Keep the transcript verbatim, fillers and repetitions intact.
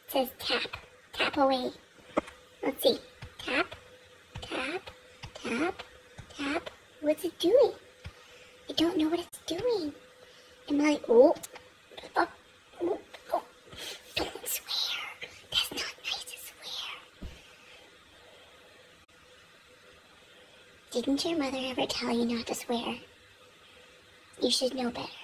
says tap. Tap away. Let's see. Tap, tap, tap, tap. What's it doing? I don't know what it's doing. I'm like, oh, oh, oh, oh. Don't swear. That's not nice to swear. Didn't your mother ever tell you not to swear? You should know better.